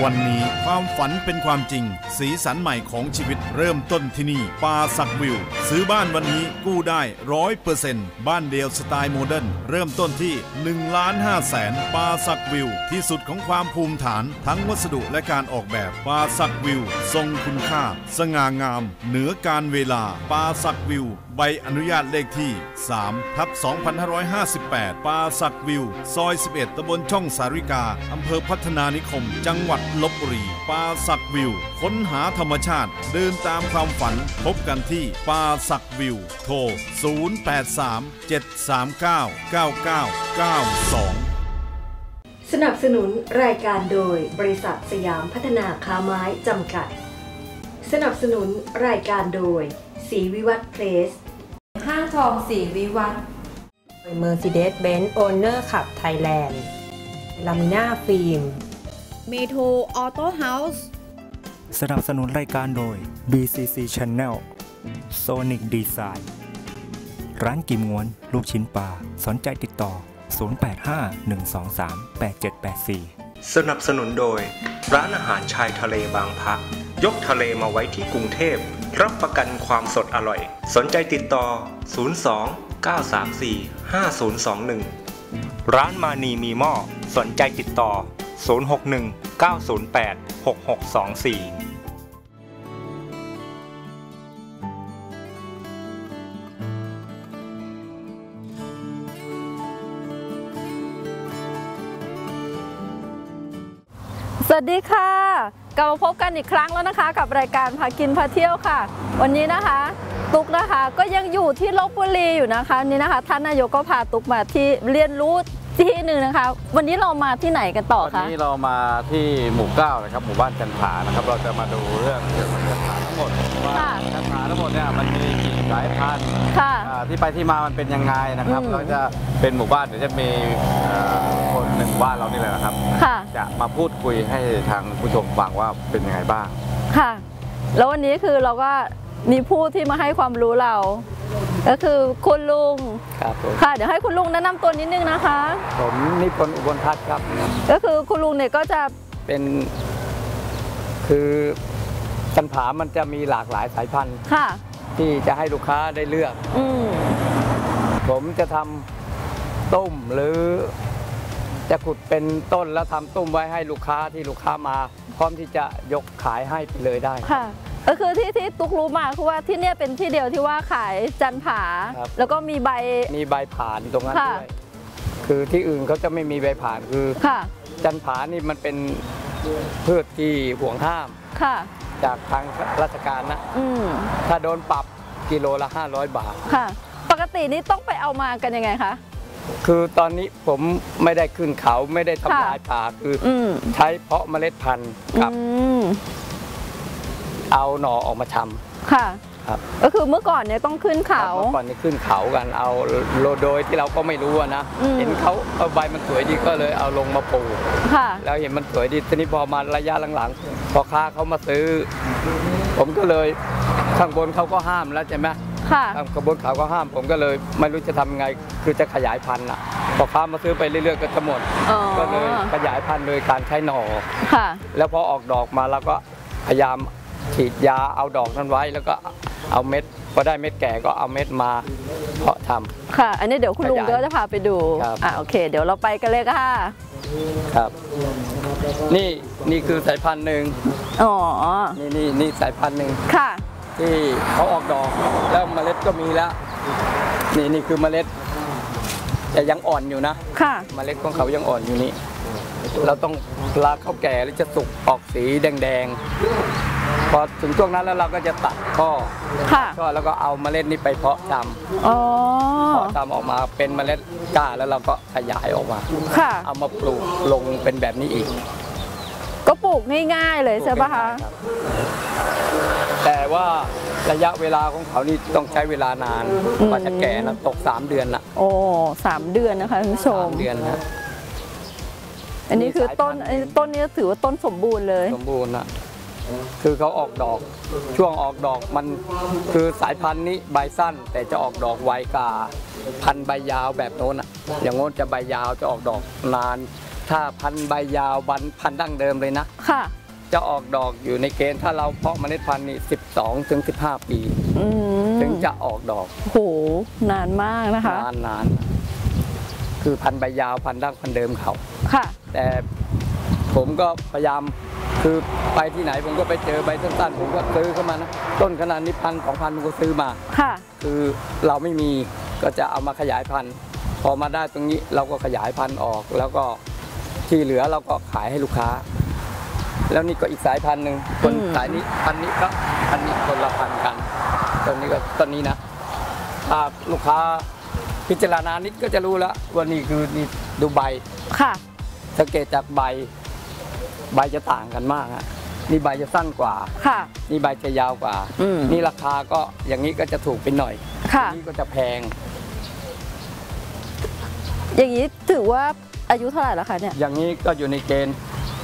วันนี้ความฝันเป็นความจริงสีสันใหม่ของชีวิตเริ่มต้นที่นี่ป่าสักวิวซื้อบ้านวันนี้กู้ได้ 100% บ้านเดียวสไตล์โมเดิร์นเริ่มต้นที่ 1,500,000 ป่าสักวิวที่สุดของความภูมิฐานทั้งวัสดุและการออกแบบป่าสักวิวทรงคุณค่าสง่างามเหนือการเวลาป่าสักวิวใบอนุญาตเลขที่ 3/2558 ป่าสักวิวซอย 11 ตำบลช่องสาริกาอำเภอพัฒนานิคมจังหวัดลพบุรีป่าสักวิวค้นหาธรรมชาติเดินตามความฝันพบกันที่ป่าสักวิวโทร 0837399992 สนับสนุนรายการโดยบริษัทสยามพัฒนาค้าไม้จำกัดสนับสนุนรายการโดยศรีวิวัฒน์เพลสห้างทองศรีวิวัฒน์ Mercedes-Benz Owner Club Thailand ลามิน่าฟิล์มเมโทรออโต้เฮาส์สนับสนุนรายการโดย BCC Channel Sonic Design ร้านกิมง้วนลูกชิ้นปลาสนใจติดต่อ0851238784 สนับสนุนโดยร้านอาหารชายทะเลบางพระยกทะเลมาไว้ที่กรุงเทพรับประกันความสดอร่อยสนใจติดต่อ02-934-5021ร้านมานีมีหม้อสนใจติดต่อ061-908-6624 สวัสดีค่ะกลับมาพบกันอีกครั้งแล้วนะคะกับรายการพากินพาเที่ยวค่ะวันนี้นะคะตุ๊กนะคะก็ยังอยู่ที่ลพบุรีอยู่นะคะนี่นะคะท่านนายกก็พาตุ๊กมาที่เรียนรู้ที่หนึ่งนะคะวันนี้เรามาที่ไหนกันต่อคะวันนี้เรามาที่หมู่9นะครับหมู่บ้านจันผานะครับเราจะมาดูเรื่องเกี่ยวกับจันผาทั้งหมดว่าจันผาทั้งหมดเนี่ยมันมีกี่สายพันธุ์ที่ไปที่มามันเป็นยังไงนะครับเราจะเป็นหมู่บ้านเดี๋ยวจะมีคนหนึ่งบ้านเรานี่แหละนะครับจะมาพูดคุยให้ทางผู้ชมฟังว่าเป็นยังไงบ้างค่ะแล้ววันนี้คือเราก็มีผู้ที่มาให้ความรู้เราก็คือคุณลุงค่ะเดี๋ยวให้คุณลุงแนะนำตัวนิดนึงนะคะผมนิพนธ์อุบลพัฒน์ครับก็คือคุณลุงเนี่ยก็จะเป็นคือจันผามันจะมีหลากหลายสายพันธุ์ที่จะให้ลูกค้าได้เลือกผมจะทำต้มหรือจะขุดเป็นต้นแล้วทำต้มไว้ให้ลูกค้าที่ลูกค้ามาพร้อมที่จะยกขายให้ไปเลยได้ค่ะก็คือที่ตุ๊กรู้มาคือว่าที่เนี่ยเป็นที่เดียวที่ว่าขายจันผาแล้วก็มีใบผ่านตรงนั้นด้วยคือที่อื่นเขาจะไม่มีใบผ่านคือจันผานี่มันเป็นพืชที่ห่วงห้ามจากทางราชการนะถ้าโดนปรับกิโลละ500 บาทค่ะปกตินี่ต้องไปเอามากันยังไงคะคือตอนนี้ผมไม่ได้ขึ้นเขาไม่ได้ทำลายป่าคือใช้เพาะเมล็ดพันธุ์กับเอาหน่อออกมาทำค่ะครับก็คือเมื่อก่อนเนี่ยต้องขึ้นเขาเมื่อก่อนนี่ขึ้นเขากันเอาโดยที่เราก็ไม่รู้นะเห็นเขาใบมันสวยดีก็เลยเอาลงมาปลูกแล้วเห็นมันสวยดีทีนี้พอมาระยะหลังๆพอค้าเขามาซื้อผมก็เลยข้างบนเขาก็ห้ามแล้วใช่ไหมข้างบนเขาก็ห้ามผมก็เลยไม่รู้จะทำไงคือจะขยายพันธุ์พอค้ามาซื้อไปเรื่อยๆก็จะหมดก็เลยขยายพันธุ์โดยการใช้หน่อแล้วพอออกดอกมาเราก็พยายามฉีดยาเอาดอกนั้นไว้แล้วก็เอาเม็ดพอได้เม็ดแก่ก็เอาเม็ดมาเพาะทำค่ะอันนี้เดี๋ยวคุณลุงก็จะพาไปดูโอเคเดี๋ยวเราไปกันเลยค่ะครับนี่คือสายพันธุ์หนึ่งนี่สายพันธุ์หนึ่งค่ะที่เขาออกดอกแล้วเมล็ดก็มีแล้วนี่คือเมล็ดแต่ยังอ่อนอยู่นะเมล็ดของเขายังอ่อนอยู่นี่เราต้องลาเข้าแก่แล้วจะสุกออกสีแดงๆพอถึงช่วงนั้นแล้วเราก็จะตัดข้อแล้วก็เอาเมล็ดนี้ไปเพาะทำเพาะทำออกมาเป็นเมล็ดกล้าแล้วเราก็ขยายออกมาเอามาปลูกลงเป็นแบบนี้อีกก็ปลูกง่ายๆเลยใช่ปะคะแต่ว่าระยะเวลาของเขานี่ต้องใช้เวลานานกว่าจะแก่นะตก3 เดือนละโอ้3 เดือนนะคะคุณผู้ชม 3 เดือนนะอันนี้คือต้นนี้ถือว่าต้นสมบูรณ์เลยสมบูรณ์นะคือเขาออกดอกช่วงออกดอกมันคือสายพันธุ์นี้ใบสั้นแต่จะออกดอกไวกว่าพันธุ์ใบยาวแบบโน้นอย่างโน้นจะใบยาวจะออกดอกนานถ้าพันธุ์ใบยาวพันธุ์ดั้งเดิมเลยนะค่ะจะออกดอกอยู่ในเกณฑ์ถ้าเราเพาะเมล็ดพันธุ์นี่12 ถึง 15 ปีถึงจะออกดอกโหนานมากนะคะนานคือพันธุ์ใบยาวพันธุ์ดั้งพันธุ์เดิมเขาค่ะแต่ผมก็พยายามคือไปที่ไหนผมก็ไปเจอใบสั้นๆผมก็ซื้อเข้ามานะต้นขนาดนี้1,000 2,000ผมก็ซื้อมาค่ะคือเราไม่มีก็จะเอามาขยายพันธุ์พอมาได้ตรงนี้เราก็ขยายพันธุ์ออกแล้วก็ที่เหลือเราก็ขายให้ลูกค้าแล้วนี่ก็อีกสายพันธุ์หนึ่งคนสายนี้พันนี้ก็พันนี้คนละพันกันตอนนี้ก็ตอนนี้นะถ้าลูกค้าพิจารณานิดก็จะรู้แล้วว่านี่คือนี่ดูใบค่ะสังเกตจากใบจะต่างกันมากฮะนี่ใบจะสั้นกว่าค่ะนี่ใบจะยาวกว่านี่ราคาก็อย่างนี้ก็จะถูกไปหน่อยค่ะนี่ก็จะแพงอย่างนี้ถือว่าอายุเท่าไหร่แล้วคะเนี่ยอย่างนี้ก็อยู่ในเกณฑ์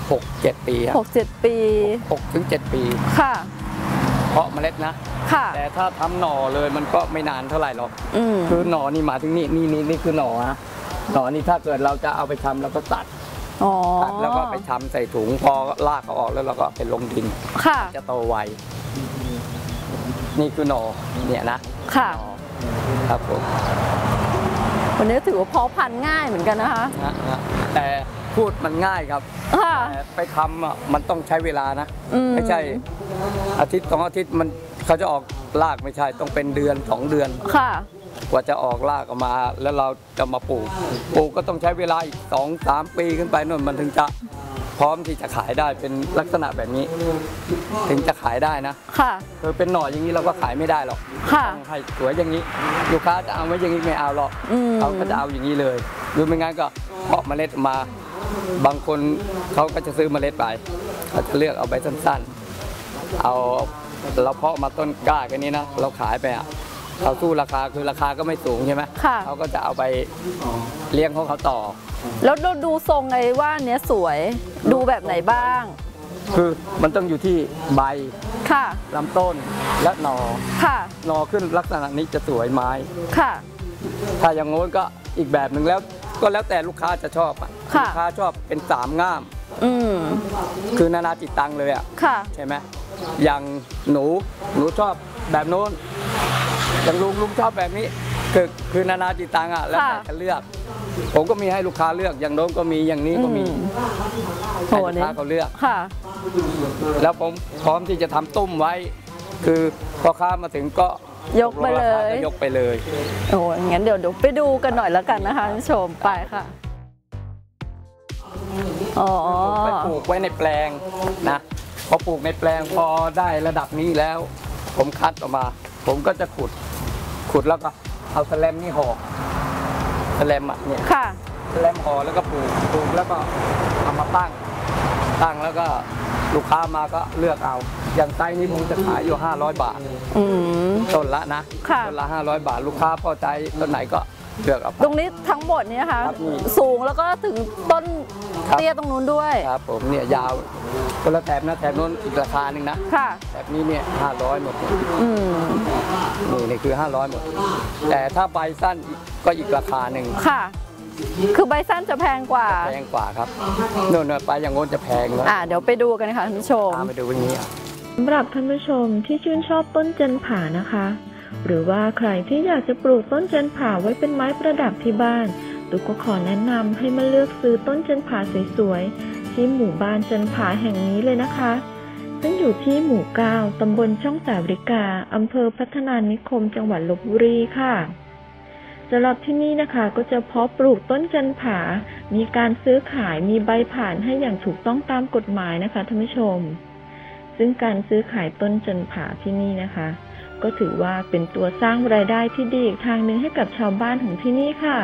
6-7 ปี 6-7 ปี 6 ถึง 7 ปีค่ะเพาะเมล็ดนะค่ะแต่ถ้าทำหน่อเลยมันก็ไม่นานเท่าไหร่หรอกคือหน่อนี่มาถึงนี่คือหน่อฮะหน่อนี่ถ้าเกิดเราจะเอาไปทำเราก็ตัดแล้วก็ไปทำใส่ถุงพอลากเขาออกแล้วเราก็ไปลงดินค่ะจะโตไวนี่คือหน่อเนี่ยนะค่ะครับผมวันนี้ถือว่าเพาะพันธุ์ง่ายเหมือนกันนะคะแต่พูดมันง่ายครับแต่ไปทำมันต้องใช้เวลานะไม่ใช่อาทิตย์2 อาทิตย์มันเขาจะออกรากไม่ใช่ต้องเป็นเดือน2 เดือนค่ะกว่าจะออกรากออกมาแล้วเราจะมาปลูกก็ต้องใช้เวลาอีก2-3 ปีขึ้นไปนู่นมันถึงจะพร้อมที่จะขายได้เป็นลักษณะแบบนี้ถึงจะขายได้นะค่ะคือเป็นหน่ออย่างนี้เราก็ขายไม่ได้หรอกต้องให้สวยอย่างนี้ลูกค้าจะเอาไว้อย่างนี้ไม่เอาหรอกเขาก็จะเอาอย่างนี้เลยหรือไม่งั้นก็เพาะเมล็ดมาบางคนเขาก็จะซื้อเมล็ดไปเขาจะเลือกเอาใบสั้นๆเอาเราเพาะมาต้นกล้าแค่นี้นะเราขายไปเขาสู้ราคาคือราคาก็ไม่สูงใช่ไหมเขาก็จะเอาไปเลี้ยงของเขาต่อแล้วเราดูทรงไงว่าเนี้ยสวยดูแบบไหนบ้างคือมันต้องอยู่ที่ใบค่ะลำต้นและหน่อค่ะหน่อขึ้นลักษณะนี้จะสวยไม้ค่ะถ้าอย่างโน้นก็อีกแบบหนึ่งแล้วก็แล้วแต่ลูกค้าจะชอบลูกค้าชอบเป็น3 ง่ามคือนานาจิตตังเลยใช่ไหมอย่างหนูชอบแบบโน้นอย่างลุงชอบแบบนี้คือนานาจิตตังแล้วแต่จะเลือกผมก็มีให้ลูกค้าเลือกอย่างโน้นก็มีอย่างนี้ก็มีให้ลูกค้าเขาเลือกแล้วผมพร้อมที่จะทำตุ้มไว้คือพอค้ามาถึงก็ยกไปเลยโอ้งั้นเดี๋ยวไปดูกันหน่อยแล้วกันนะคะชมไปค่ะไปปลูกไว้ในแปลงนะพอปลูกในแปลงพอได้ระดับนี้แล้วผมคัดออกมาผมก็จะขุดแล้วก็เอาแสลมนี่ห่อแสลมเนี่ยแสลมห่อแล้วก็ปลูกแล้วก็เอามาตั้งแล้วก็ลูกค้ามาก็เลือกเอาอย่างไซส์นี้ผมจะขายอยู่500 บาทต้นละนะต้นละ500 บาทลูกค้าพอใจต้นไหนก็เลือกเอาตรงนี้ทั้งหมดนี้ค่ะสูงแล้วก็ถึงต้นเตี้ยตรงนู้นด้วยครับผมเนี่ยยาวคนละแถบนะแถบนู้นอีกราคาหนึ่งนะแถบนี้เนี่ย500หมดนี่คือ500หมดแต่ถ้าใบสั้นก็อีกราคาหนึ่งค่ะคือใบสั้นจะแพงกว่าครับโน่นไปอย่างโน้นจะแพงแล้วเดี๋ยวไปดูกันค่ะท่านผู้ชมไปดูวันนี้สำหรับท่านผู้ชมที่ชื่นชอบต้นจันผานะคะหรือว่าใครที่อยากจะปลูกต้นจันผาไว้เป็นไม้ประดับที่บ้านตุ๊กก็ขอแนะนำให้มาเลือกซื้อต้นจันผาสวยๆที่หมู่บ้านจันผาแห่งนี้เลยนะคะซึ่งอยู่ที่หมู่ 9 ตำบลช่องสาวริกาอำเภอพัฒนานิคมจังหวัดลพบุรีค่ะสำหรับที่นี่นะคะก็จะเพาะปลูกต้นจันผามีการซื้อขายมีใบผ่านให้อย่างถูกต้องตามกฎหมายนะคะท่านผู้ชมซึ่งการซื้อขายต้นจันผาที่นี่นะคะก็ถือว่าเป็นตัวสร้างรายได้ที่ดีอีกทางหนึ่งให้กับชาวบ้านของที่นี่ค่ะ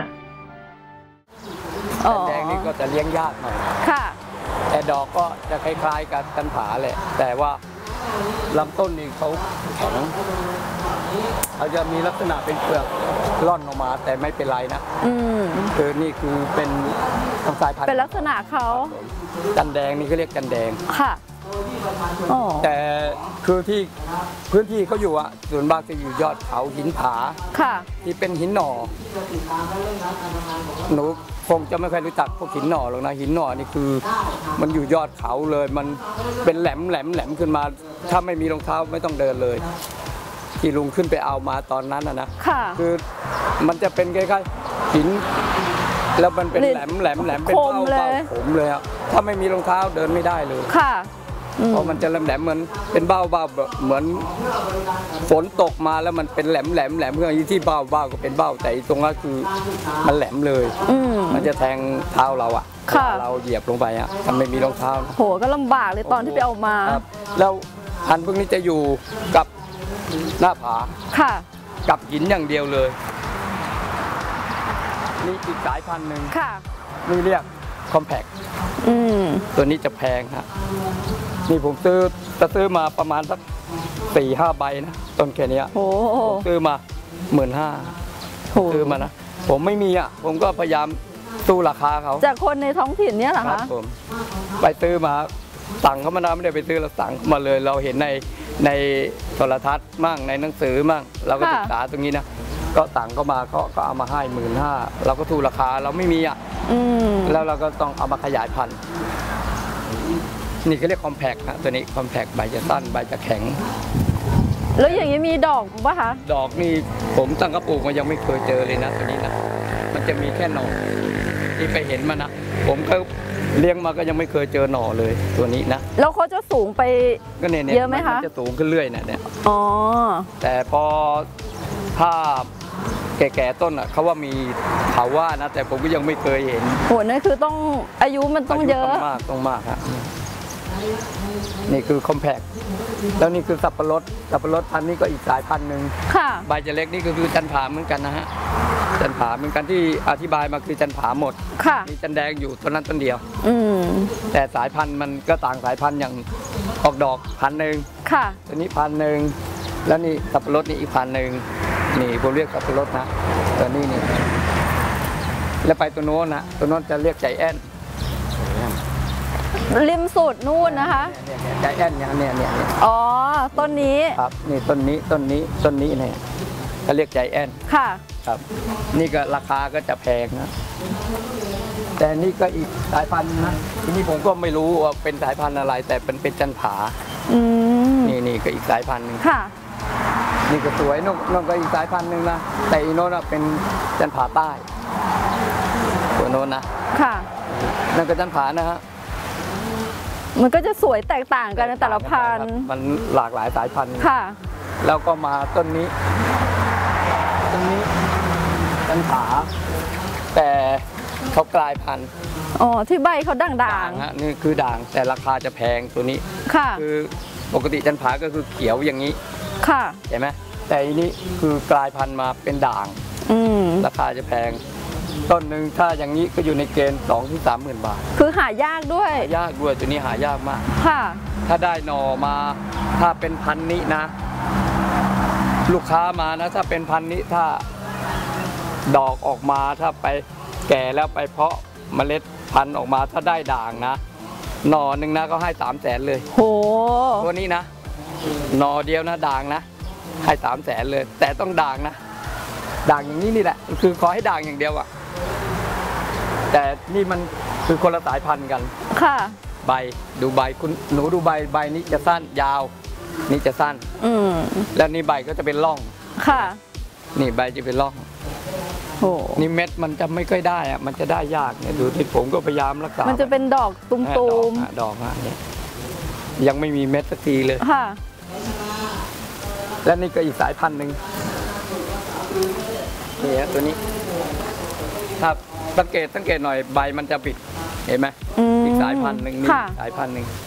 แดงนี่ก็จะเลี้ยงยากหน่อยแต่ดอกก็จะคล้ายๆกับจันผาแหละแต่ว่าลำต้นนี่เขาแข็งเขาจะมีลักษณะเป็นเปลือกร่อนออกมาแต่ไม่เป็นไรนะคือนี่คือเป็นสายพันธุ์เป็นลักษณะเขาจันแดงนี่เขาเรียกจันแดงแต่คือที่พื้นที่เขาอยู่อ่ะส่วนมากจะอยู่ยอดเขาหินผาที่เป็นหินหน่อหนูคงจะไม่ค่อยรู้จักพวกหินหน่อหรอกนะหินหน่อนี่คือมันอยู่ยอดเขาเลยมันเป็นแหลมขึ้นมาถ้าไม่มีรองเท้าไม่ต้องเดินเลยที่ลุงขึ้นไปเอามาตอนนั้นนะคือมันจะเป็นคล้ายๆหินแล้วมันเป็นแหลมเป็นเบ้าผมเลยครับถ้าไม่มีรองเท้าเดินไม่ได้เลยเพราะมันจะแหลมเหมือนเป็นเบ้าเหมือนฝนตกมาแล้วมันเป็นแหลมเพื่อที่เบ้าก็เป็นเบ้าแต่ตรงนั้นคือมันแหลมเลยมันจะแทงเท้าเราอะเราเหยียบลงไปอะถ้าไม่มีรองเท้าโหก็ลำบากเลยตอนที่ไปเอามาแล้วพันธุ์พวกนี้จะอยู่กับหน้าผากับหินอย่างเดียวเลยนี่อีกสายพันธุ์หนึ่งนี่เรียกคอมแพคตัวนี้จะแพงฮะนี่ผมซื้อมาประมาณสัก 4-5 ใบนะต้นแค่นี้ผมซื้อมา 15,000ซื้อมานะผมไม่มีอ่ะผมก็พยายามสู้ราคาเขาจากคนในท้องถิ่นเนี่ยเหรอคะผมไปซื้อมาสั่งเขามานะไม่ได้ไปซื้อเราสั่งมาเลยเราเห็นในโทรทัศน์มั่งในหนังสือมั่งเราก็ศึกษาตรงนี้นะก็สั่งเข้ามาก็เอามาให้ 15,000เราก็ถูกราคาเราไม่มีอ่ะแล้วเราก็ต้องเอามาขยายพันธุ์นี่เขาเรียกคอมแพคนะตัวนี้คอมแพคใบจะสั้นใบจะแข็งแล้วอย่างนี้มีดอกป่ะคะดอกนี่ผมตั้งกระปุกมายังไม่เคยเจอเลยนะตัวนี้นะมันจะมีแค่หน่อที่ไปเห็นมานะผมก็เลี้ยงมาก็ยังไม่เคยเจอหน่อเลยตัวนี้นะแล้วเขาจะสูงไปเยอะไหมคะจะสูงขึ้นเรื่อยเนี่ยแต่พอถ้าแก่ๆต้นอ่ะเขาว่ามีเขาว่านะแต่ผมก็ยังไม่เคยเห็นโหนั่นคือต้องอายุมันต้องเยอะต้องมากครับนี่คือคอมแพคแล้วนี่คือสับปะรดพันธุ์นี้ก็อีกสายพันธุ์หนึ่งใบจะเล็กนี่ก็คือจันผาเหมือนกันนะฮะจันผาเหมือนกันที่อธิบายมาคือจันผาหมดมีจันแดงอยู่ต้นนั้นต้นเดียวแต่สายพันธุ์มันก็ต่างสายพันธุ์อย่างออกดอก1,000ตัวนี้1,000แล้วนี่สับปะรดนี่อีก1,000นี่ผมเรียกสับปะรดนะตัวนี้นี่แล้วไปตัวโน้นนะตัวโน้นจะเรียกใจแอนริมสุดนู่นนะคะใจแอนอย่างเนี้ยอ๋อต้นนี้ครับนี่ต้นนี้เนี่ยเขาเรียกใจแอนครับนี่ก็ราคาก็จะแพงนะแต่นี่ก็อีกสายพันธุ์นะทีนี้ผมก็ไม่รู้ว่าเป็นสายพันธุ์อะไรแต่เป็นจันผานี่ก็อีกสายพันธุ์นึงนี่ก็สวยน้องก็อีกสายพันธุ์หนึ่งนะแต่อีโน่นเป็นจันผาใต้ตัวโน้นนะนั่นก็จันผานะฮะมันก็จะสวยแตกต่างกันในแต่ละพันธุ์มันหลากหลายสายพันธุ์แล้วก็มาต้นนี้จันผาแต่เขากลายพันธุ์ที่ใบเขาด่างฮะนี่คือด่างแต่ราคาจะแพงตัวนี้คือปกติจันผาก็คือเขียวอย่างนี้เห็นไหมแต่อันนี้คือกลายพันธุ์มาเป็นด่างราคาจะแพงต้นหนึ่งถ้าอย่างนี้ก็อยู่ในเกณฑ์ 20,000-30,000 บาทคือหายากด้วยตัวนี้หายากมากถ้าได้หน่อมาถ้าเป็นพันธุ์นี้นะลูกค้ามานะถ้าเป็นพันธุ์นี้ถ้าดอกออกมาถ้าไปแก่แล้วไปเพาะเมล็ดพันธุ์ออกมาถ้าได้ด่างนะหน่อหนึ่งนะก็ให้300,000เลยโหตัวนี้นะหน่อเดียวนะด่างนะให้300,000เลยแต่ต้องด่างนะด่างอย่างนี้นี่แหละคือขอให้ด่างอย่างเดียวอ่ะแต่นี่มันคือคนละสายพันธุ์กันใบดูใบคุณหนูดูใบนี้จะสั้นยาวนี่จะสั้นแล้วนี่ใบก็จะเป็นร่องนี่ใบจะเป็นร่องนี่เม็ดมันจะไม่ค่อยได้อะมันจะได้ยากเนี่ยดูที่ผมก็พยายามรักษามันจะเป็นดอกตุ่มๆดอกเนี่ยยังไม่มีเม็ดสักทีเลยและนี่ก็อีกสายพันธุ์หนึ่งนี่ตัวนี้ถ้าสังเกตหน่อยใบมันจะปิดเห็นไหมอีกสายพันธุ์หนึ่งนี่สายพันธุ์หนึ่ง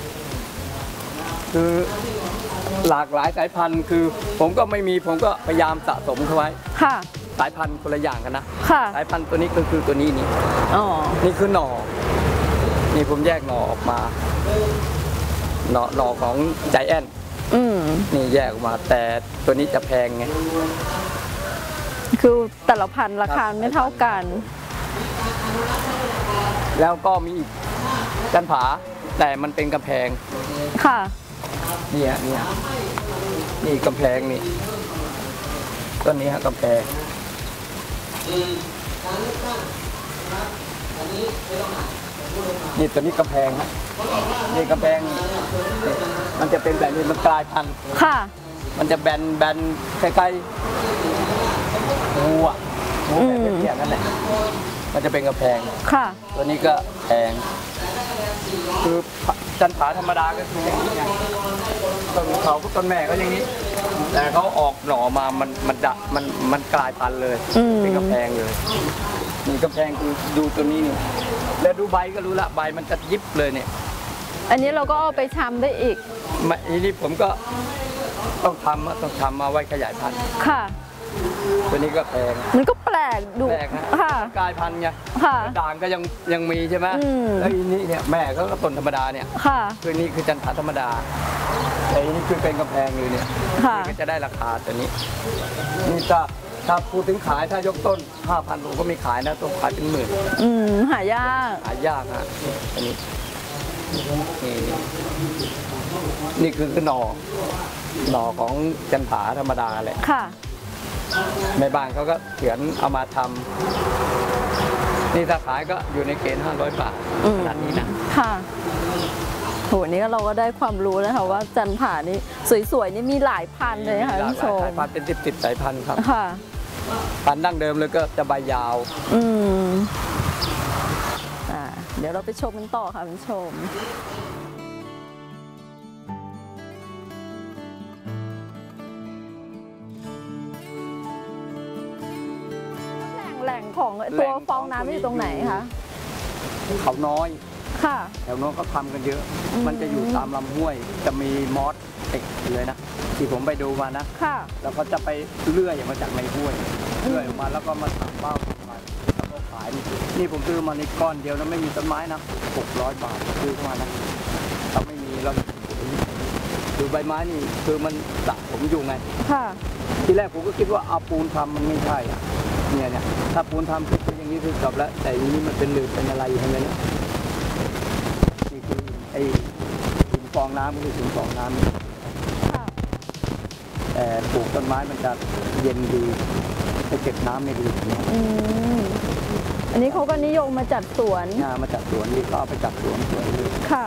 คือหลากหลายสายพันธุ์คือผมก็ไม่มีผมก็พยายามสะสมเขาไว้สายพันธุ์คนละอย่างกันนะสายพันธุ์ตัวนี้ก็คือตัวนี้นี่นี่คือหน่อนี่ผมแยกหน่อออกมาหน่อของใจแอนนี่แยกออกมาแต่ตัวนี้จะแพงไงคือแต่ละพันธุ์ราคาไม่เท่ากันแล้วก็มีจันผาแต่มันเป็นกำแพงค่ะเนี่ยนี่กำแพงนี่ต้นนี้ฮะกำแพงนี่ตัวนี้กำแพงฮะนี่กำแพงมันจะเป็นแบบนี้มันกลายพันธุ์ค่ะมันจะแบนคล้ายๆงูแบบเพี้ยนนั่นแหละมันจะเป็นกำแพงค่ะตัวนี้ก็แพงคือจันผาธรรมดาก็คืออย่างนี้ไงต้นเขาต้นแม่ก็อย่างนี้แต่เขาออกหน่อมามันกลายพันธุ์เลยเป็นกำแพงเลยนี่กำแพงคือดูตัวนี้นี่แล้วดูใบก็รู้ละใบมันจะยิบเลยเนี่ยอันนี้เราก็เอาไปทำได้อีกอันนี้ผมก็ต้องทำมาไว้ขยายพันธุ์ค่ะตัวนี้ก็แพงมันก็แปลกดูแปลกนะกลายพันธุ์ไงด่างก็ยังมีใช่ไหมแล้วอันนี้เนี่ยแม่เขาก็ต้นธรรมดาเนี่ยคือนี่คือจันผาธรรมดาแต่อันนี้คือเป็นกำแพงเลยเนี่ยก็จะได้ราคาตัวนี้นี่ถ้าพูดถึงขายถ้ายกต้น 5,000 ผมก็มีขายนะต้นขายเป็นหมื่นหายากฮะอันนี้นี่คือหน่อของจันผาธรรมดาแหละค่ะในบ้านเขาก็เขียนเอามาทำนี่ถ้าขายก็อยู่ในเกณฑ์500 บาทขนาดนี้นะค่ะโหนี้เราก็ได้ความรู้นะคะว่าจันผานี่สวยๆนี่มีหลายพันเลยค่ะคุณผู้ชมหลายพันเป็น10 สายพันธุ์ครับค่ะพันธุ์ดั้งเดิมเลยก็จะใบยาวเดี๋ยวเราไปชมกันต่อค่ะคุณผู้ชมแหล่งของตัวฟองน้ำอยู่ตรงไหนคะเขาน้อยค่ะแถวโน้นก็ทำกันเยอะมันจะอยู่ตามลำห้วยจะมีมอสติดเลยนะที่ผมไปดูมานะค่ะแล้วก็จะไปเลื่อยมาจากในห้วยเลื่อยออกมาแล้วก็มาทำเบ้าแล้วก็ขายนี่ผมซื้อมาในก้อนเดียวนะไม่มีต้นไม้นะ600 บาทซื้อมานะถ้าไม่มีเราดูใบไม้นี่คือมันสะผมอยู่ไงค่ะทีแรกผมก็คิดว่าเอาปูนทำมันไม่ใช่อ่ะเนี่ยถ้าปูนทำคืออย่างนี้คือจบแล้วแต่อย่างนี้มันเป็นหลืบเป็นอะไรอย่างเงี้ยนี่คือไอ้หินฟองน้ำคือหินฟองน้ำแต่ปลูกต้นไม้มันจะเย็นดีไปเก็บน้ำไม่ดีอันนี้เขาก็นิยมมาจัดสวนมาจัดสวนนี่ก็เอาไปจัดสวนสวยเลยค่ะ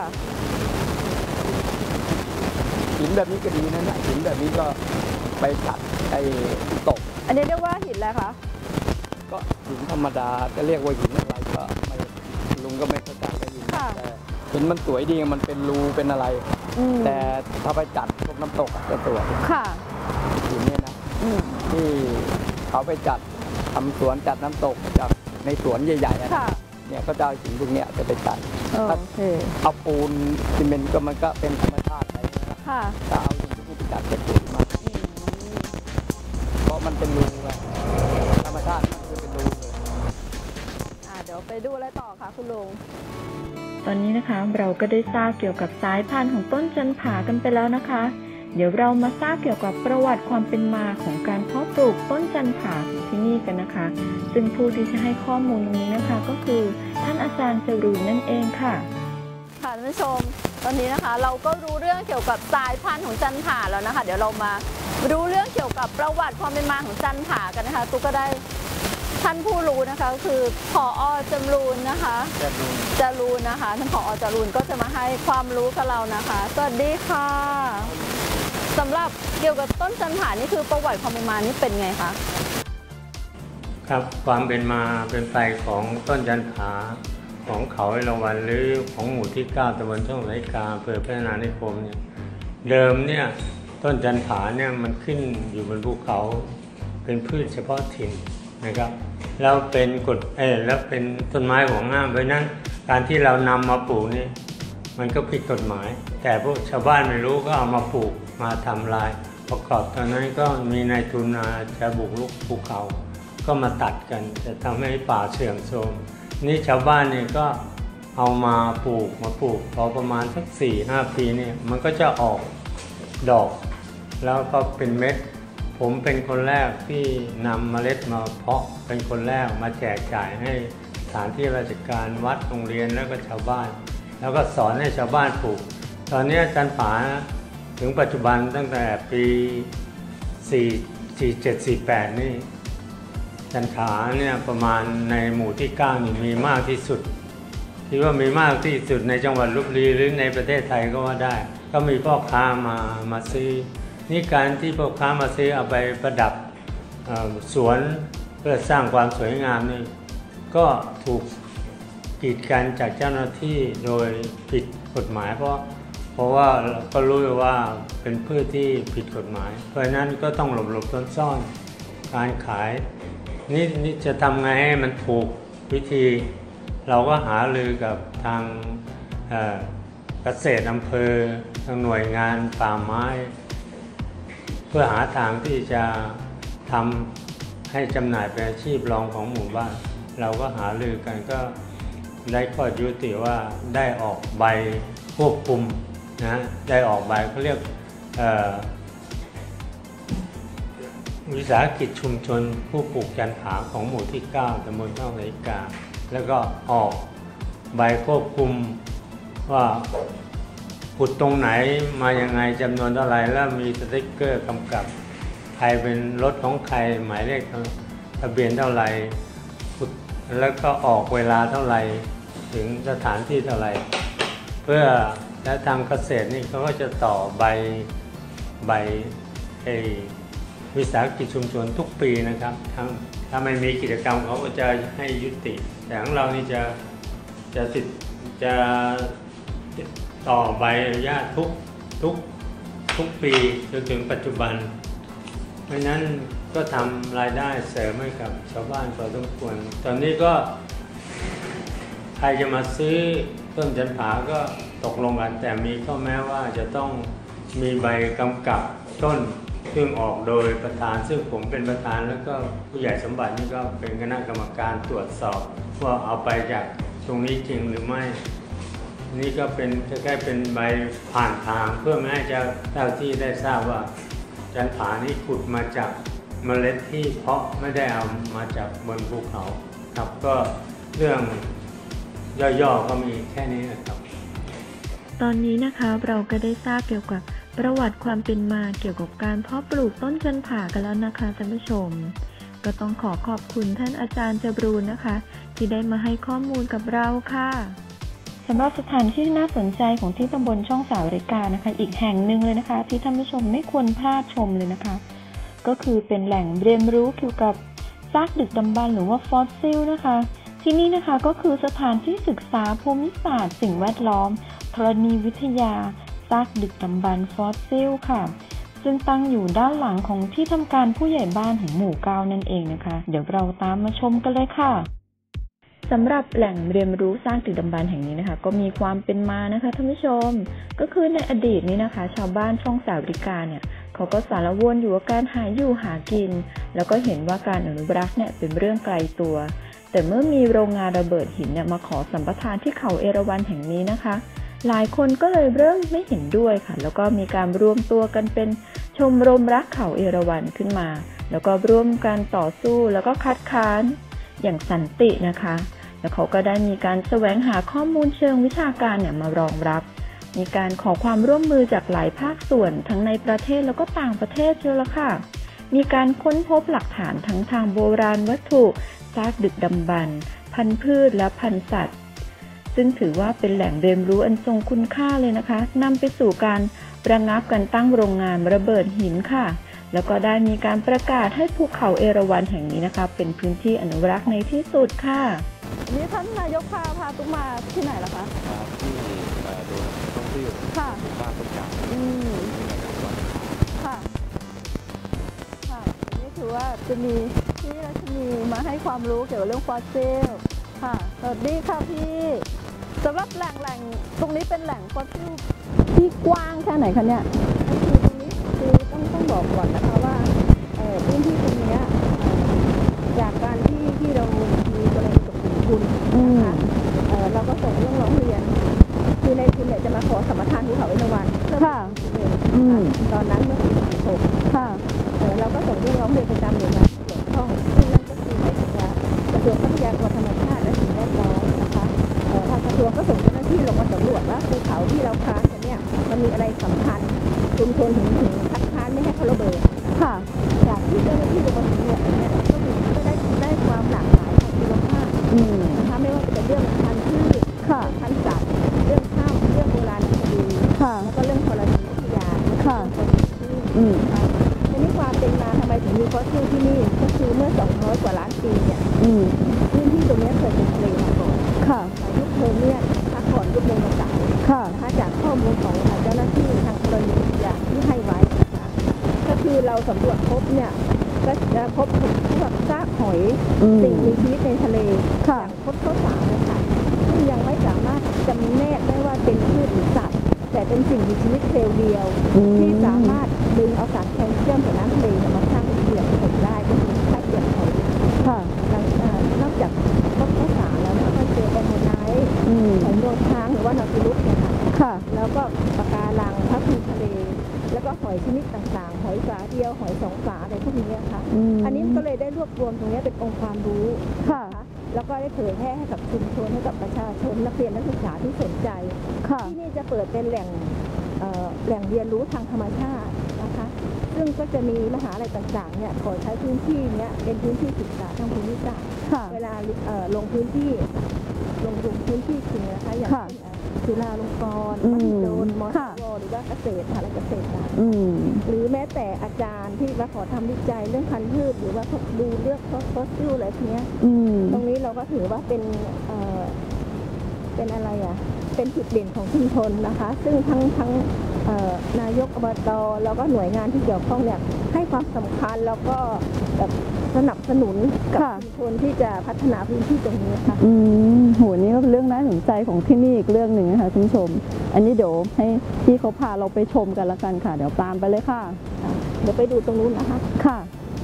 หินแบบนี้ก็ดีนะเนี่ยหินแบบนี้ก็ไปจัดไอ้ตกอันนี้เรียกว่าหินอะไรคะก็หินธรรมดาจะเรียกว่าหินอะไรก็ไม่ลุงก็ไม่เข้าใจแต่หินมันสวยดีมันเป็นรูเป็นอะไรแต่ถ้าไปจัดพวกน้ำตกจะสวยค่ะหินเนี่ยนะที่เขาไปจัดทำสวนจัดน้ำตกจากในสวนใหญ่ๆเนี่ยก็จะเอาหินพวกเนี้ยจะไปจัดเอาปูนซีเมนต์ก็มันก็เป็นธรรมชาติไปค่ะถ้าเอาหินพวกนี้ไปจัดจะสวยมากเพราะมันเป็นรูไงธรรมชาติมันคือเป็นรูเลยเดี๋ยวไปดูอะไรต่อค่ะคุณลุงตอนนี้นะคะเราก็ได้ทราบเกี่ยวกับสายพันธุ์ของต้นจันผากันไปแล้วนะคะเดี๋ยวเรามาทราบเกี่ยวกับประวัติความเป็นมาของการเพาะปลูกต้นจันผาที่นี่กันนะคะซึ่งผู้ที่จะให้ข้อมูลตรงนี้นะคะก็คือท่านอาจารย์จรูนนั่นเองค่ะค่ะท่านผู้ชมตอนนี้นะคะเราก็รู้เรื่องเกี่ยวกับสายพันธุ์ของจันผาแล้วนะคะเดี๋ยวเรามารู้เรื่องเกี่ยวกับประวัติความเป็นมาของจันผากันนะคะตุ๊กก็ได้ท่านผู้รู้นะคะก็คือผอ.จรูนนะคะจรูนนะคะท่านผอ.จรูนก็จะมาให้ความรู้กับเรานะคะสวัสดีค่ะสำหรับเกี่ยวกับต้นจันผานี่คือประวัติความเป็นมานี่เป็นไงคะครับความเป็นมาเป็นไปของต้นจันผาของเขาเอราวัณหรือของหมู่ที่ 9 ตำบลช่องสายกาอำเภอพัฒนานิคมเนี่ยเดิมเนี่ยต้นจันผาเนี่ยมันขึ้นอยู่บนภูเขาเป็นพืชเฉพาะถิ่นนะครับแล้วเป็นแล้วเป็นต้นไม้ของห้ามเพราะนั้นการที่เรานำมาปลูกนี่มันก็ผิดกฎหมายแต่พวกชาวบ้านไม่รู้ก็เอามาปลูกมาทำลายประกอบตอนนั้นก็มีนายทุนจะบุกรุกภูเขาก็มาตัดกันจะทำให้ป่าเสื่อมโทรมนี่ชาวบ้านนี่ก็เอามาปลูกพอประมาณสัก 4-5 ปีนี่มันก็จะออกดอกแล้วก็เป็นเม็ดผมเป็นคนแรกที่นำเมล็ดมาเพาะเป็นคนแรกมาแจกจ่ายให้สถานที่ราชการวัดโรงเรียนแล้วก็ชาวบ้านแล้วก็สอนให้ชาวบ้านปลูกตอนนี้จันผาถึงปัจจุบันตั้งแต่ปี4748นี่จันผาเนี่ยประมาณในหมู่ที่9นี่มีมากที่สุดคิดว่ามีมากที่สุดในจังหวัดลพบุรีหรือในประเทศไทยก็ว่าได้ก็มีพ่อค้ามาซื้อนี่การที่พ่อค้ามาซื้อเอาไปประดับสวนเพื่อสร้างความสวยงามนี่ก็ถูกกีดกันจากเจ้าหน้าที่โดยผิดกฎหมายเพราะว่าก็รู้ว่าเป็นพืชที่ผิดกฎหมายเพราะฉะนั้นก็ต้องหลบซ่อนการขายนี่จะทำไงให้มันถูกวิธีเราก็หารือกับทางเกษตรอำเภอทางหน่วยงานป่าไม้เพื่อหาทางที่จะทำให้จำหน่ายเป็นอาชีพรองของหมู่บ้านเราก็หารือกันก็ได้ข้อยุติว่าได้ออกใบควบคุมนะได้ออกใบเขาเรียกวิสาหกิจชุมชนผู้ปลูกจันผาของหมู่ที่9ตำบลช่องนาฬิกาแล้วก็ออกใบควบคุมว่าขุดตรงไหนมายังไงจำนวนเท่าไหร่แล้วมีสติ๊กเกอร์กำกับใครเป็นรถของใครหมายเลขทะเบียนเท่าไหร่แล้วก็ออกเวลาเท่าไหร่ถึงสถานที่เท่าไหร่เพื่อและทางเกษตรนี่เขาก็จะต่อใบวิสาหกิจชุมชนทุกปีนะครับถ้าไม่มีกิจกรรมเขาก็จะให้ยุติแต่ของเรานี่จะต่อใบอนุญาตทุกปีจนถึงปัจจุบันเพราะนั้นก็ทำรายได้เสริมให้กับชาวบ้านพอสมควรตอนนี้ก็ใครจะมาซื้อต้นจันผาก็ตกลงกันแต่มีข้อแม้ว่าจะต้องมีใบกำกับต้นซึ่งออกโดยประธานซึ่งผมเป็นประธานแล้วก็ผู้ใหญ่สมบัตินี่ก็เป็นคณะกรรมการตรวจสอบว่าเอาไปจากตรงนี้จริงหรือไม่นี่ก็เป็นแค่เป็นใบผ่านทางเพื่อไม่ให้เจ้าที่ได้ทราบว่าจันผานี่ขุดมาจากเมล็ดที่เพาะไม่ได้เอามาจากบนภูเขาครับก็เรื่องย่อๆก็มีแค่นี้นะครับตอนนี้นะคะเราก็ได้ทราบเกี่ยวกับประวัติความเป็นมาเกี่ยวกับการเพาะปลูกต้นจันผากันแล้วนะคะท่านผู้ชมก็ต้องขอบคุณท่านอาจารย์จบรูนนะคะที่ได้มาให้ข้อมูลกับเราค่ะสำหรับสถานที่น่าสนใจของที่ตำบลช่องสาวริกานะคะอีกแห่งหนึ่งเลยนะคะที่ท่านผู้ชมไม่ควรพลาดชมเลยนะคะก็คือเป็นแหล่งเรียนรู้เกี่ยวกับซากดึกดำบรรพ์หรือว่าฟอสซิลนะคะที่นี่นะคะก็คือสถานที่ศึกษาภูมิศาสตร์สิ่งแวดล้อมธรณีวิทยาซากดึกดำบรรพ์ฟอสซิลค่ะซึ่งตั้งอยู่ด้านหลังของที่ทำการผู้ใหญ่บ้านของหมู่9นั่นเองนะคะเดี๋ยวเราตามมาชมกันเลยค่ะสำหรับแหล่งเรียนรู้ซากดึกดำบรรพ์แห่งนี้นะคะก็มีความเป็นมานะคะท่านผู้ชมก็คือในอดีตนี้นะคะชาวบ้านช่องสาวริกาเนี่ยเขาก็สารวนอยู่กับการหาอยู่หากินแล้วก็เห็นว่าการอนุรักษ์เนี่ยเป็นเรื่องไกลตัวแต่เมื่อมีโรงงานระเบิดหินเนี่ยมาขอสัมปทานที่เขาเอราวัณแห่งนี้นะคะหลายคนก็เลยเริ่มไม่เห็นด้วยค่ะแล้วก็มีการรวมตัวกันเป็นชมรมรักเขาเอราวัณขึ้นมาแล้วก็ร่วมกันต่อสู้แล้วก็คัดค้านอย่างสันตินะคะแล้วเขาก็ได้มีการแสวงหาข้อมูลเชิงวิชาการเนี่ยมารองรับมีการขอความร่วมมือจากหลายภาคส่วนทั้งในประเทศแล้วก็ต่างประเทศเชียวละค่ะมีการค้นพบหลักฐานทั้งทางโบราณวัตถุซากดึกดำบรรพ์พันธุ์พืชและพันธุ์สัตว์ซึ่งถือว่าเป็นแหล่งเรียนรู้อันทรงคุณค่าเลยนะคะนำไปสู่การระงับการตั้งโรงงานระเบิดหินค่ะแล้วก็ได้มีการประกาศให้ภูเขาเอราวัณแห่งนี้นะคะเป็นพื้นที่อนุรักษ์ในที่สุดค่ะนี่ท่านนายกพาตุ๊กมาที่ไหนล่ะคะที่ดูท่องเที่ยวค่ะบ้านตุ๊กตาค่ะค่ะนี่ถือว่าจะมีพี่รัชนีมาให้ความรู้เกี่ยวกับเรื่องฟอสซิลค่ะสวัสดีค่ะพี่สำหรับแหล่งตรงนี้เป็นแหล่งฟอสซิลที่กว้างแค่ไหนคะเนี่ยคือตรงนี้คือต้องบอกก่อนนะคะว่าพื้นที่ตรงนี้จากการที่เรามีกรณีกับกลุ่มทุนนะคะเราก็ส่งเรื่องร้องเรียนคือในทุนเนี่ยจะมาขอสัมปทานภูเขาเอราวัณเพื่อตอนนั้นเมื่อปี56ค่ะเราก็ส่งเรื่องร้องเรียนไปตามหน่วยงานที่เกี่ยวข้องซึ่งนั่นก็คือให้กระทรวงทรัพยากรธรรมชาติและสิ่งแวดล้อมนะคะทางกระทรวงก็ส่งเจ้าหน้าที่ลงมาสำรวจนะคะไม่ว่าจะเป็นเรื่องพันธุ์พืชพันธุ์สัตว์เรื่องข้าวเรื่องโบราณคดีแล้วก็เรื่องธรณีวิทยาทีนี้ความเป็นมาทำไมถึงมีฟอสซิลที่นี่ก็คือเมื่อ200 กว่าล้านปีเนี่ยพื้นที่ตรงนี้เคยเป็นทะเลมาก่อนยุคเพอร์เมียนก่อนยุคไดโนเสาร์นะคะจากข้อมูลของเจ้าหน้าที่ทางธรณีวิทยาที่ให้ไว้นะคะก็คือเราสำรวจพบเนี่ยก็จะพบถึงพวกซากหอยสิ่งมีชีวิตในทะเลอย่างพบข้าวสารนะคะซึ่งยังไม่สามารถจำแนกได้ว่าเป็นพืชหรือสัตว์แต่เป็นสิ่งมีชีวิตเซลล์เดียวที่สามารถดึงเอาสารแคลเซียมจากน้ำทะเลมาสร้างเป็นเกลือผสมได้ก็คือใช้เกลือหอยนอกจากพบข้าวสารแล้วก็เจอแอมโมไนท์หอยโดนช้างหรือว่านอติลุสเนี่ยค่ะแล้วก็ปะการังพับพีทะเลแล้วก็หอยชนิดต่างๆหอยฝาเดียวหอย2 ฝาอะไรพวกนี้ค่ะอันนี้ก็เลยได้รวบรวมตรงนี้เป็นองค์ความรู้ค่ะแล้วก็ได้เผยแพร่ให้กับชุมชนให้กับประชาชนนักเรียนนักศึกษาที่สนใจที่นี่จะเปิดเป็นแหล่งเรียนรู้ทางธรรมชาตินะคะซึ่งก็จะมีมหาลัยต่างๆเนี่ยขอใช้พื้นที่เนี้ยเป็นพื้นที่ศึกษาทางภูมิศาสตร์เวลาลงพื้นที่พื้นที่จริงนะคะอย่างจุฬาลงกรณ์มหิดลมสวหรือว่าเกษตรมหาลัยเกษตรศาสตร์หรือแม้แต่อาจารย์ที่มาขอทำวิจัยเรื่องพันธุ์พืชหรือว่าดูเรื่องฟอสซิลอะไรพวกนี้ตรงนี้เราก็ถือว่าเป็นอะไรเป็นจุดเด่นของชุมชนนะคะซึ่งทั้งนายกอบตแล้วก็หน่วยงานที่เกี่ยวข้องเนี่ยให้ความสำคัญแล้วก็แบบสนับสนุนกับชุมชนที่จะพัฒนาพื้นที่ตรงนี้ค่ะโหนี่ก็เป็นเรื่องน่าสนใจของที่นี่อีกเรื่องหนึ่งนะคะคุณผู้ชมอันนี้เดี๋ยวให้พี่เขาพาเราไปชมกันละกันค่ะเดี๋ยวตามไปเลยค่ะเดี๋ยวไปดูตรงนู้นนะคะค่ะ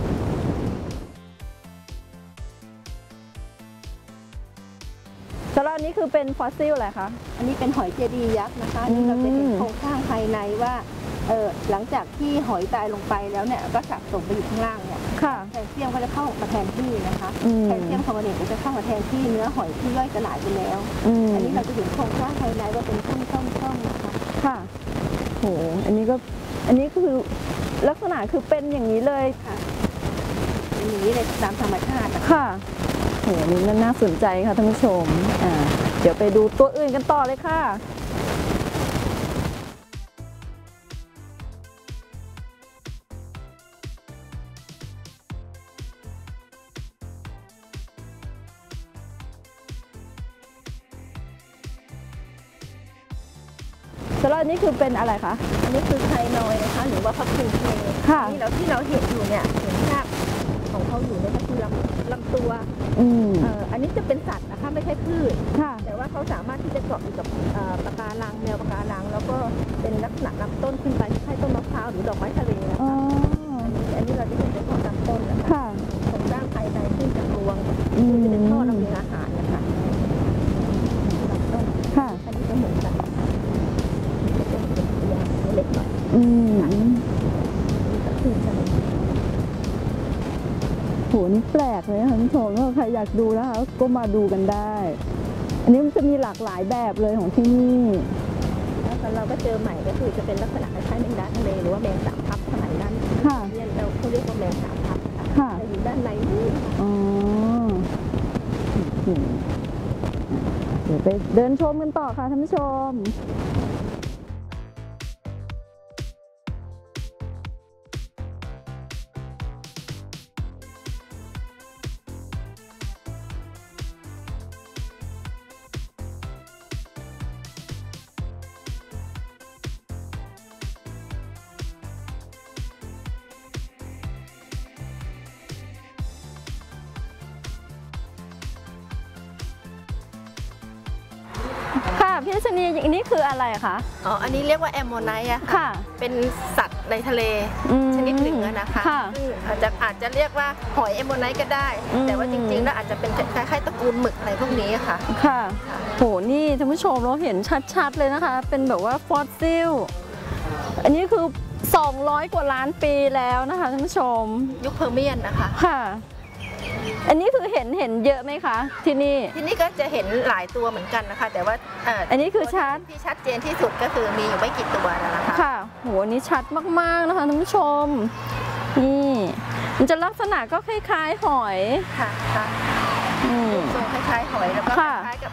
สำหรับนี้คือเป็นฟอสซิลอะไรคะอันนี้เป็นหอยเจดีย์ยักษ์นะคะนี่เราจะเห็นโครงสร้างภายในว่าหลังจากที่หอยตายลงไปแล้วเนี่ยก็สะสมไปอยู่ข้างล่างเนี่ยแคลเซียมก็จะเข้ามาแทนที่นะคะแคลเซียมคาร์บอเนตก็จะเข้ามาแทนที่เนื้อหอยที่ย่อยสลายไปแล้วอันนี้เราจะเห็นโครงสร้างภายในว่าเป็นช่องนะคะค่ะโหอันนี้คือลักษณะคือเป็นอย่างนี้เลยค่ะอย่างนี้เลยตามธรรมชาติค่ะโหนี่น่าสนใจค่ะท่านผู้ชมเดี๋ยวไปดูตัวอื่นกันต่อเลยค่ะสำหรับนี้คือเป็นอะไรคะอันนี้คือไคนอยนะคะหรือว่าพับพิงทะเลนี่เราที่เราเห็นอยู่เนี่ยเห็นซากของเขาอยู่เนี่ยก็คือลำตัวอันนี้จะเป็นสัตว์นะคะไม่ใช่พืชแต่ว่าเขาสามารถที่จะเกาะอยู่กับปะการังแนวปะการังแล้วก็เป็นลักษณะลำต้นขึ้นไปคล้ายต้นมะพร้าวหรือดอกไม้ทะเลนะคะอันนี้เราจะเห็นเป็นของลำต้นนะคะของด้านภายในขึ้นจากรวงคือจะเป็นท่อลำเลียงอาหารนะคะลำต้นอันนี้ก็เหมือนกันจะเป็นเล็กหน่อยโหนี่แปลกเลยค่ะคุณผู้ชมถ้าใครอยากดูนะคะก็มาดูกันได้อันนี้มันจะมีหลากหลายแบบเลยของที่นี่แล้วเราก็เจอใหม่ก็คือจะเป็นลักษณะคล้ายๆแมงดาทะเลหรือว่าแมงสามพับสมัยนั้นเนี่ยเราเรียกว่าแมงสามพับจะอยู่ด้านในนี่เดี๋ยวไปเดินชมกันต่อค่ะท่านผู้ชมพี่ชนีอันนี้คืออะไรคะอันนี้เรียกว่าแอมโมไนท์ค่ะเป็นสัตว์ในทะเลชนิดหนึ่งนะคะซึ่งอาจจะเรียกว่าหอยแอมโมไนท์ก็ได้แต่ว่าจริงๆแล้วอาจจะเป็นคล้ายๆตระกูลหมึกอะไรพวกนี้ค่ะค่ะโหนี่ท่านผู้ชมเราเห็นชัดๆเลยนะคะเป็นแบบว่าฟอสซิลอันนี้คือ200 กว่าล้านปีแล้วนะคะท่านผู้ชมยุคเพอร์เมียนนะคะค่ะอันนี้คือเห็นเยอะไหมคะที่นี่ก็จะเห็นหลายตัวเหมือนกันนะคะแต่ว่าอันนี้คือที่ชัดเจนที่สุดก็คือมีอยู่ไม่กี่ตัวนะคะค่ะโหนี่ชัดมากๆนะคะท่านผู้ชมนี่มันจะลักษณะก็คล้ายๆหอยค่ะทรงคล้าย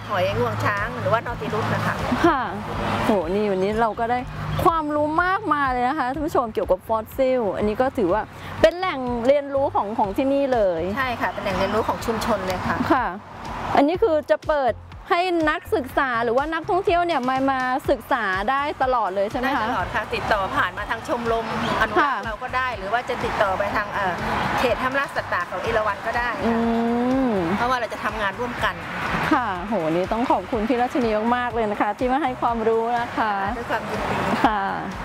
หอยงวงช้างหรือว่านอติรุสนะคะค่ะโหนี่วันนี้เราก็ได้ความรู้มากมายเลยนะคะท่านผู้ชมเกี่ยวกับฟอสซิลอันนี้ก็ถือว่าเป็นแหล่งเรียนรู้ของที่นี่เลยใช่ค่ะเป็นแหล่งเรียนรู้ของชุมชนเลยค่ะค่ะอันนี้คือจะเปิดให้นักศึกษาหรือว่านักท่องเที่ยวเนี่ยมาศึกษาได้ตลอดเลยใช่ไหมคะได้ตลอดค่ะติดต่อผ่านมาทางชมรมอนุรักษ์เราก็ได้หรือว่าจะติดต่อไปทางเขตห้ามล่าสัตว์ป่าของเอราวัณก็ได้เพราะว่าเราจะทำงานร่วมกันค่ะโหนี้ต้องขอบคุณพี่รัชนีมากๆเลยนะคะที่มาให้ความรู้นะคะด้วยความยินดีค่ะ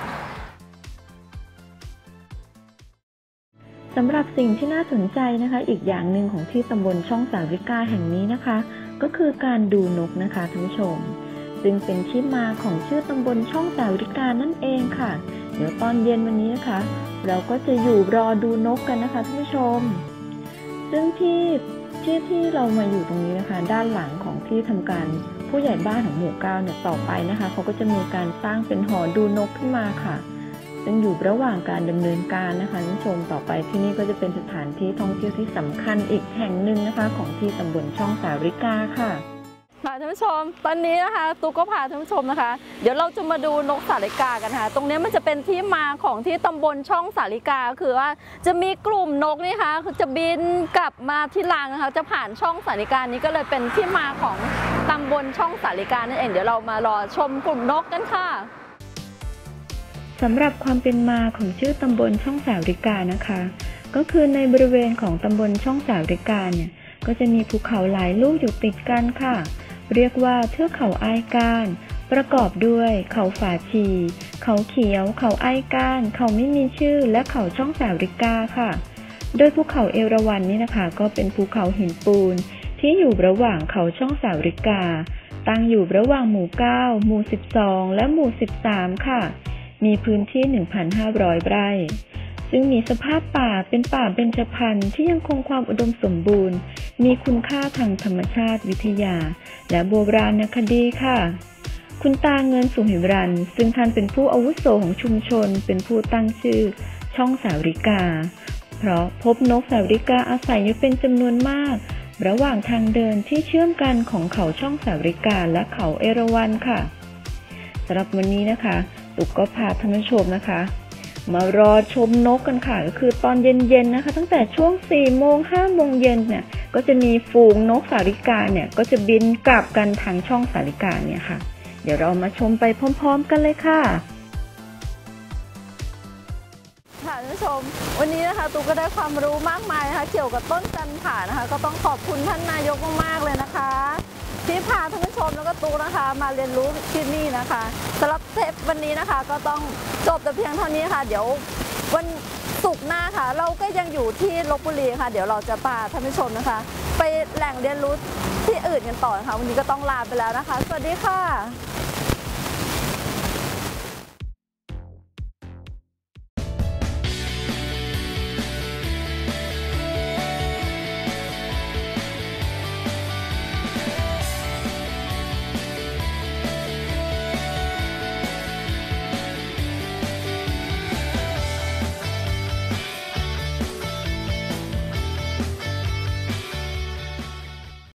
สำหรับสิ่งที่น่าสนใจนะคะอีกอย่างหนึ่งของที่ตำบลช่องสาวิกาแห่งนี้นะคะก็คือการดูนกนะคะท่านผู้ชมซึ่งเป็นที่มาของชื่อตำบลช่องสาวิกานั่นเองค่ะเดี๋ยวตอนเย็นวันนี้นะคะเราก็จะอยู่รอดูนกกันนะคะท่านผู้ชมซึ่งที่เรามาอยู่ตรงนี้นะคะด้านหลังของที่ทำการผู้ใหญ่บ้านของหมู่9เนี่ยต่อไปนะคะเขาก็จะมีการสร้างเป็นหอดูนกขึ้นมาค่ะซึ่งอยู่ระหว่างการดำเนินการนะคะท่านผู้ชมต่อไปที่นี่ก็จะเป็นสถานที่ท่องเที่ยวที่สำคัญอีกแห่งหนึ่งนะคะของที่ตำบลช่องสาวิกาค่ะค่ะท่านผู้ชมตอนนี้นะคะตุ๊กก็พาท่านผู้ชมนะคะเดี๋ยวเราจะมาดูนกสาลิกากันค่ะตรงนี้มันจะเป็นที่มาของที่ตำบลช่องสาลิกาคือว่าจะมีกลุ่มนกนี่ค่ะคือจะบินกลับมาที่รังนะคะจะผ่านช่องสาลิกานี้ก็เลยเป็นที่มาของตำบลช่องสาลิกานั่นเองเดี๋ยวเรามารอชมกลุ่มนกกันค่ะสำหรับความเป็นมาของชื่อตำบลช่องสาวิกานะคะก็คือในบริเวณของตำบลช่องสาวิกาเนี่ยก็จะมีภูเขาหลายลูกอยู่ติดกันค่ะเรียกว่าเทือกเขาอ้ายก้านประกอบด้วยเขาฝาชีเขาเขียวเขาอ้ายก้านเขาไม่มีชื่อและเขาช่องสาวิกาค่ะโดยภูเขาเอราวัณนี่นะคะก็เป็นภูเขาหินปูนที่อยู่ระหว่างเขาช่องสาวิกาตั้งอยู่ระหว่างหมู่9หมู่12และหมู่13ค่ะมีพื้นที่ 1,500 ไร่ซึ่งมีสภาพป่าเป็นป่าเบญจพรรณที่ยังคงความอุดมสมบูรณ์มีคุณค่าทางธรรมชาติวิทยาและโบราณคดีค่ะคุณตาเงินสุหิรันซึ่งท่านเป็นผู้อาวุโสของชุมชนเป็นผู้ตั้งชื่อช่องสาวิกาเพราะพบนกสาวิกาอาศัยอยู่เป็นจำนวนมากระหว่างทางเดินที่เชื่อมกันของเขาช่องสาวิกาและเขาเอราวัณค่ะสำหรับวันนี้นะคะตุ๊กก็พาท่านผู้ชมนะคะมารอชมนกกันค่ะก็คือตอนเย็นๆนะคะตั้งแต่ช่วง 4 โมง 5 โมงเย็นเนี่ยก็จะมีฝูงนกสาลิกาเนี่ยก็จะบินกลับกันทางช่องสาลิกาเนี่ยค่ะเดี๋ยวเรามาชมไปพร้อมๆกันเลยค่ะค่ะท่านผู้ชมวันนี้นะคะตุ๊กก็ได้ความรู้มากมายนะคะเกี่ยวกับต้นจันผานะคะก็ต้องขอบคุณท่านนายกมากๆเลยนะคะที่พาท่านผู้ชมแล้วก็ตุ๊กนะคะมาเรียนรู้ที่นี่นะคะสำหรับเทปวันนี้นะคะก็ต้องจบแต่เพียงเท่านี้ค่ะเดี๋ยววันศุกร์หน้าค่ะเราก็ยังอยู่ที่ลพบุรีค่ะเดี๋ยวเราจะพาท่านผู้ชมนะคะไปแหล่งเรียนรู้ที่อื่นกันต่อนะคะวันนี้ก็ต้องลาไปแล้วนะคะสวัสดีค่ะ